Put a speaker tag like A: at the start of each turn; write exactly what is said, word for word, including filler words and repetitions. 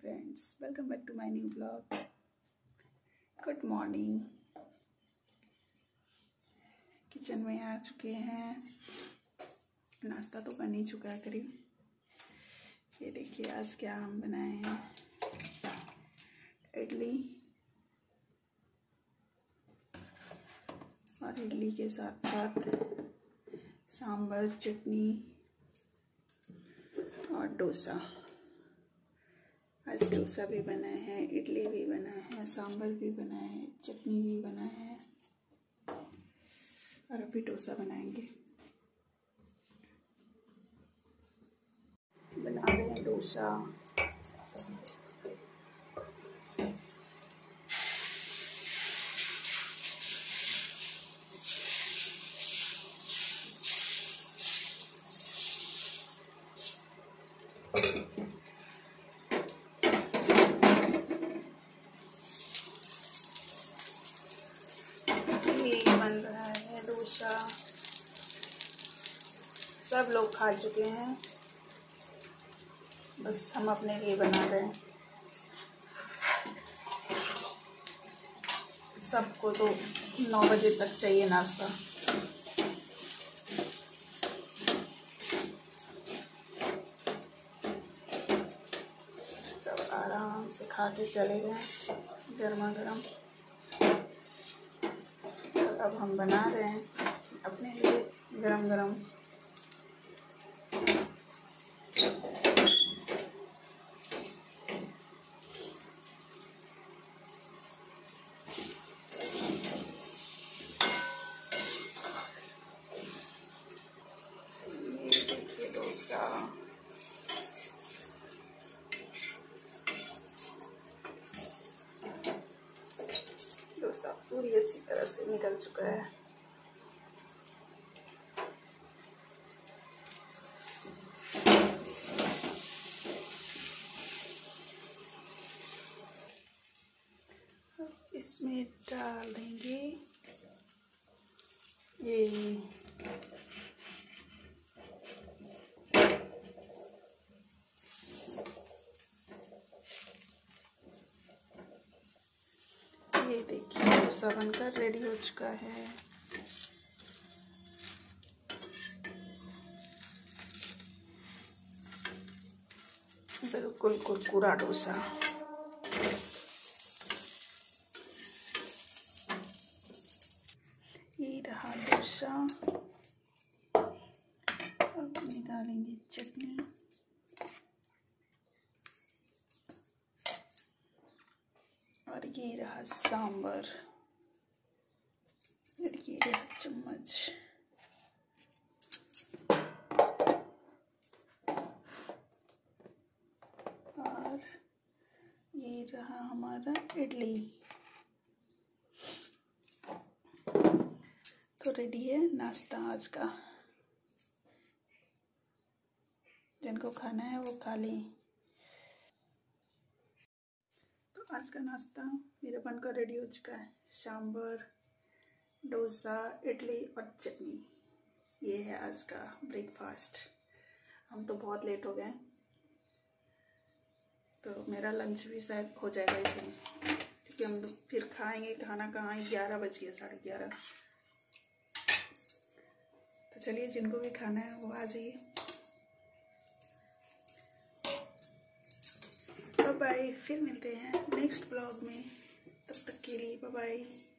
A: Friends, welcome back to my new blog. Good morning. Kitchen में आ चुके हैं। नाश्ता तो बन ही चुका है करीब। ये देखिए आज क्या हम बनाए हैं। इडली और इडली के साथ साथ सांभर, चटनी और डोसा। आज डोसा भी बनाए हैं, इडली भी बनाए हैं, सांभर भी बनाए हैं, चटनी भी बनाए हैं और अभी डोसा बनाएंगे। बना रहे हैं डोसा। बन रहा है डोसा। सब लोग खा चुके हैं, बस हम अपने लिए बना रहे हैं। सबको तो नौ बजे तक चाहिए नाश्ता। सब आराम से खा के चले गए गर्मा गर्म। तो अब हम बना रहे हैं अपने लिए गरम गरम। ये देखिए डोसा। डोसा पूरी अच्छी तरह से निकल चुका है। इसमें डाल देंगे ये ये देखिए डोसा बनकर रेडी हो चुका है। बिल्कुल कुरकुरा डोसा। ये रहा डोसा। अब निकालेंगे चटनी। और ये रहा सांबर। और ये रहा चम्मच। और ये रहा हमारा इडली। तो रेडी है नाश्ता आज का। जिनको खाना है वो खा लें। तो आज का नाश्ता मेरा बनकर रेडी हो चुका है। सांभर, डोसा, इडली और चटनी। ये है आज का ब्रेकफास्ट। हम तो बहुत लेट हो गए, तो मेरा लंच भी शायद हो जाएगा इसमें, क्योंकि हम लोग फिर खाएंगे खाना कहाँ, ग्यारह बज गए, साढ़े ग्यारह। तो चलिए जिनको भी खाना है वो आ जाइए। बाय बाय, फिर मिलते हैं नेक्स्ट ब्लॉग में। तब तक के लिए बाय बाय।